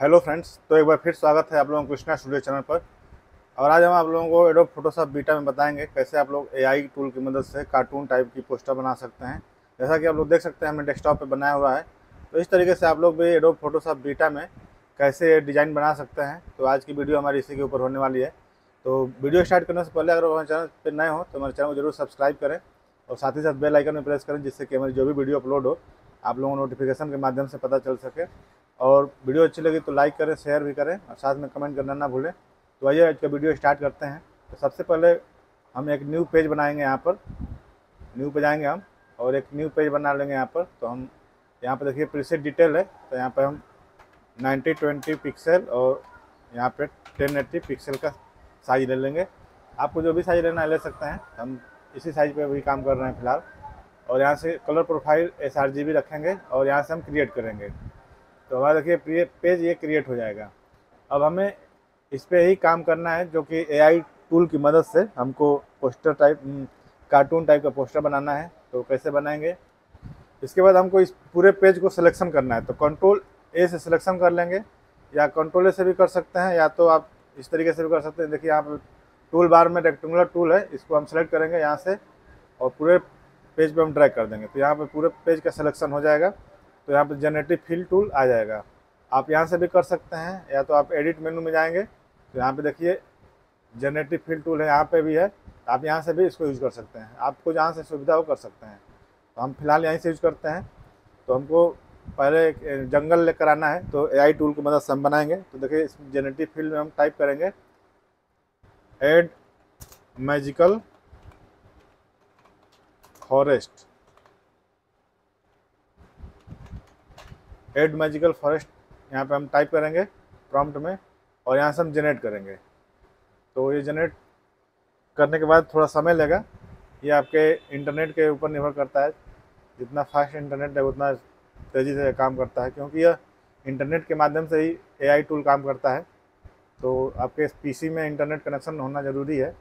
Hello friends, तो एक बार फिर स्वागत है आप लोगों को कृष्णा स्टूडियो चैनल पर। और आज हम आप लोगों को एडोब फोटोशॉप बीटा में बताएंगे कैसे आप लोग एआई टूल की मदद से कार्टून टाइप की पोस्टर बना सकते हैं। जैसा कि आप लोग देख सकते हैं हमने डेस्कटॉप पे बनाया हुआ है, तो इस तरीके से आप लोग भी एडोब फोटोशॉप बीटा में कैसे डिज़ाइन बना सकते हैं। तो आज की वीडियो हमारी इसी के ऊपर होने वाली है। तो वीडियो स्टार्ट करने से पहले अगर हमारे चैनल पर नए हो तो हमारे चैनल को जरूर सब्सक्राइब करें और साथ ही साथ बेल आइकन में प्रेस करें, जिससे कि हमारी जो भी वीडियो अपलोड हो आप लोगों को नोटिफिकेशन के माध्यम से पता चल सके। और वीडियो अच्छी लगी तो लाइक करें, शेयर भी करें और साथ में कमेंट करना ना भूलें। तो आइए आज का वीडियो स्टार्ट करते हैं। तो सबसे पहले हम एक न्यू पेज बनाएंगे। यहाँ पर न्यू पे जाएंगे हम और एक न्यू पेज बना लेंगे। यहाँ पर तो हम यहाँ पर देखिए प्रीसेट डिटेल है, तो यहाँ पर हम 90-20 पिक्सल और यहाँ पे 1080 पिक्सल का साइज ले लेंगे। आपको जो भी साइज लेना है ले सकते हैं, हम इसी साइज पे भी काम कर रहे हैं फिलहाल। और यहाँ से कलर प्रोफाइल sRGB रखेंगे और यहाँ से हम क्रिएट करेंगे। तो हमारा देखिए पेज ये क्रिएट हो जाएगा। अब हमें इस पर ही काम करना है, जो कि एआई टूल की मदद से हमको पोस्टर टाइप कार्टून टाइप का पोस्टर बनाना है। तो कैसे बनाएंगे, इसके बाद हमको इस पूरे पेज को सिलेक्शन करना है। तो कंट्रोल ए से सिलेक्शन कर लेंगे, या कंट्रोल ए से भी कर सकते हैं, या तो आप इस तरीके से भी कर सकते हैं। देखिए यहाँ पर टूल बार में रेक्टेंगुलर टूल है, इसको हम सेलेक्ट करेंगे यहाँ से और पूरे पेज पे हम ड्रैग कर देंगे। तो यहाँ पे पूरे पेज का सिलेक्शन हो जाएगा। तो यहाँ पे जनरेटिव फिल टूल आ जाएगा। आप यहाँ से भी कर सकते हैं, या तो आप एडिट मेनू में जाएंगे तो यहाँ पे देखिए जनरेटिव फिल टूल है, यहाँ पे भी है। आप यहाँ से भी इसको यूज़ कर सकते हैं, आपको जहाँ से सुविधा हो कर सकते हैं। तो हम फिलहाल यहीं से यूज़ करते हैं। तो हमको पहले एक जंगल लेकर आना है, तो एआई टूल की मदद से हम बनाएंगे। तो देखिए इस जनरेटिव फील्ड में हम टाइप करेंगे add magical forest. Add magical forest यहाँ पे हम टाइप करेंगे प्रॉम्प्ट में और यहाँ से हम जनरेट करेंगे। तो ये जनरेट करने के बाद थोड़ा समय लेगा, ये आपके इंटरनेट के ऊपर निर्भर करता है। जितना फास्ट इंटरनेट है उतना तेज़ी से काम करता है, क्योंकि यह इंटरनेट के माध्यम से ही एआई टूल काम करता है। तो आपके पीसी में इंटरनेट कनेक्शन होना ज़रूरी है।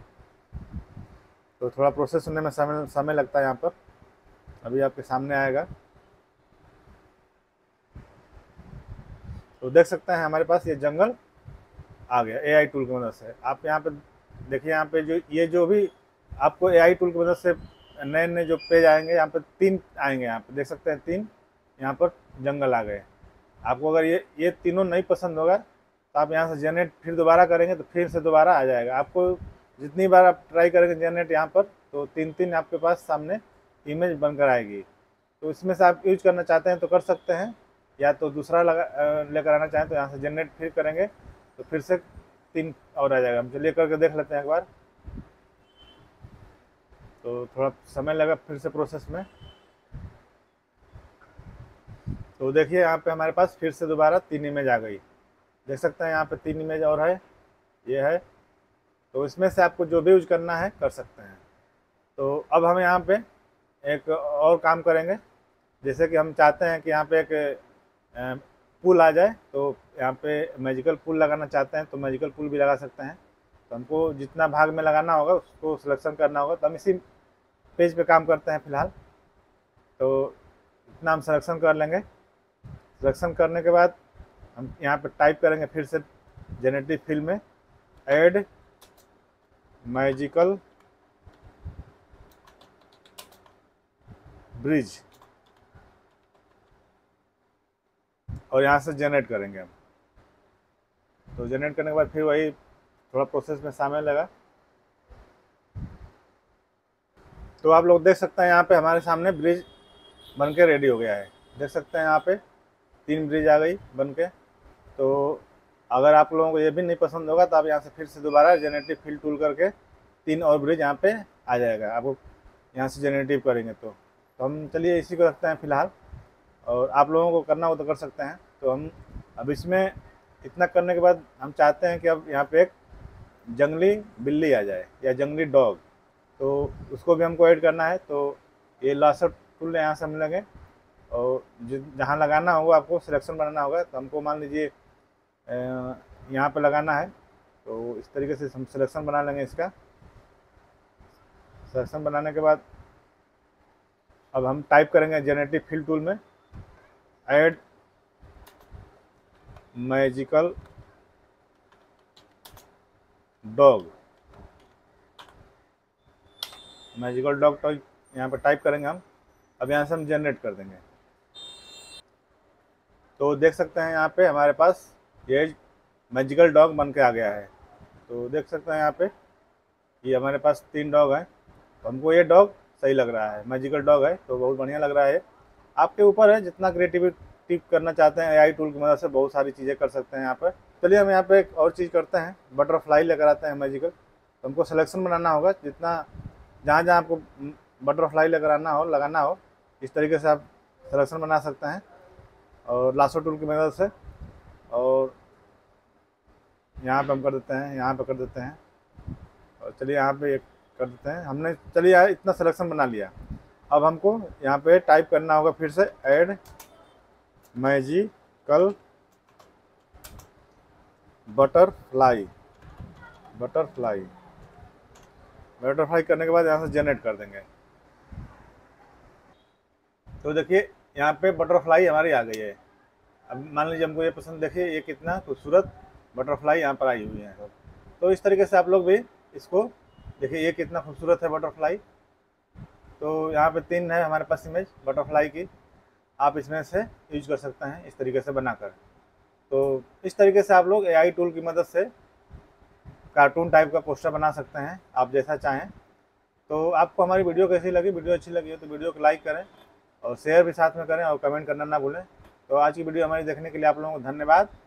तो थोड़ा प्रोसेस होने में समय लगता है। यहाँ पर अभी आपके सामने आएगा, तो देख सकते हैं हमारे पास ये जंगल आ गया एआई टूल की मदद से। आप यहाँ पे देखिए, यहाँ पे जो भी आपको एआई टूल की मदद से नए नए जो पेज आएंगे, यहाँ पे 3 आएंगे। यहाँ पे देख सकते हैं 3 यहाँ पर जंगल आ गए। आपको अगर ये तीनों नहीं पसंद होगा तो आप यहाँ से जनरेट फिर दोबारा करेंगे तो फिर से दोबारा आ जाएगा। आपको जितनी बार आप ट्राई करेंगे जनरेट यहाँ पर, तो 3 आपके पास सामने इमेज बनकर आएगी। तो इसमें से आप यूज करना चाहते हैं तो कर सकते हैं, या तो दूसरा लेकर आना चाहें तो यहाँ से जनरेट फिर करेंगे तो फिर से 3 और आ जाएगा। हम चलिए करके देख लेते हैं एक बार। तो थोड़ा समय लगा फिर से प्रोसेस में। तो देखिए यहाँ पे हमारे पास फिर से दोबारा 3 इमेज आ गई। देख सकते हैं यहाँ पे 3 इमेज और है, ये है। तो इसमें से आपको जो भी यूज करना है कर सकते हैं। तो अब हम यहाँ पे एक और काम करेंगे। जैसे कि हम चाहते हैं कि यहाँ पे एक पुल आ जाए, तो यहाँ पे मैजिकल पुल लगाना चाहते हैं तो मैजिकल पुल भी लगा सकते हैं। तो हमको जितना भाग में लगाना होगा उसको सिलेक्शन करना होगा। तो हम इसी पेज पे काम करते हैं फिलहाल। तो इतना हम सिलेक्शन कर लेंगे। सिलेक्शन करने के बाद हम यहाँ पे टाइप करेंगे फिर से जेनेटिव फील्ड में एड मैजिकल ब्रिज और यहाँ से जनरेट करेंगे हम। तो जनरेट करने के बाद फिर वही थोड़ा प्रोसेस में समय लगा। तो आप लोग देख सकते हैं यहाँ पे हमारे सामने ब्रिज बन के रेडी हो गया है। देख सकते हैं यहाँ पे 3 ब्रिज आ गई बन के। तो अगर आप लोगों को ये भी नहीं पसंद होगा तो आप यहाँ से फिर से दोबारा जनरेटिव फील्ड टूल करके 3 और ब्रिज यहाँ पे आ जाएगा। आपको यहाँ से जनरेटिव करेंगे तो हम चलिए इसी को रखते हैं फिलहाल, और आप लोगों को करना हो तो कर सकते हैं। तो हम अब इसमें इतना करने के बाद हम चाहते हैं कि अब यहाँ पे एक जंगली बिल्ली आ जाए या जंगली डॉग, तो उसको भी हमको ऐड करना है। तो ये लासर टूल यहाँ से हम लेंगे और जहाँ लगाना होगा आपको सिलेक्शन बनाना होगा। तो हमको मान लीजिए यहाँ पे लगाना है, तो इस तरीके से हम सिलेक्शन बना लेंगे। इसका सिलेक्शन बनाने के बाद अब हम टाइप करेंगे जनरेटिव फील्ड टूल में add magical dog, magical dog तो यहाँ पर टाइप करेंगे हम। अब यहाँ से हम जनरेट कर देंगे। तो देख सकते हैं यहाँ पे हमारे पास ये मैजिकल डॉग बन के आ गया है। तो देख सकते हैं यहाँ पे ये हमारे पास 3 डॉग हैं। तो हमको ये डॉग सही लग रहा है, मैजिकल डॉग है तो बहुत बढ़िया लग रहा है। आपके ऊपर है, जितना क्रिएटिविटी करना चाहते हैं एआई टूल की मदद से बहुत सारी चीज़ें कर सकते हैं यहाँ पर। चलिए हम यहाँ पे एक और चीज़ करते हैं, बटरफ्लाई लेकर आते हैं मैजिकल। तो हमको सिलेक्शन बनाना होगा, जितना जहाँ जहाँ आपको बटरफ्लाई लेकर आना हो, लगाना हो, इस तरीके से आप सिलेक्शन बना सकते हैं और लासो टूल की मदद से। और यहाँ पे हम कर देते हैं, यहाँ पे कर देते हैं, और चलिए यहाँ पे एक कर देते हैं हमने। चलिए यार इतना सिलेक्शन बना लिया। अब हमको यहाँ पे टाइप करना होगा फिर से ऐड मैजिकल बटरफ्लाई। बटरफ्लाई करने के बाद यहाँ से जनरेट कर देंगे। तो देखिए यहाँ पे बटरफ्लाई हमारी आ गई है। अब मान लीजिए हमको ये पसंद, देखिए ये कितना खूबसूरत बटरफ्लाई यहाँ पर आई हुई है। तो इस तरीके से आप लोग भी इसको देखिए, ये कितना खूबसूरत है बटरफ्लाई। तो यहाँ पे 3 है हमारे पास इमेज बटरफ्लाई की, आप इसमें से यूज कर सकते हैं इस तरीके से बनाकर। तो इस तरीके से आप लोग एआई टूल की मदद से कार्टून टाइप का पोस्टर बना सकते हैं, आप जैसा चाहें। तो आपको हमारी वीडियो कैसी लगी? वीडियो अच्छी लगी हो तो वीडियो को लाइक करें और शेयर भी साथ में करें और कमेंट करना ना भूलें। तो आज की वीडियो हमारी देखने के लिए आप लोगों को धन्यवाद।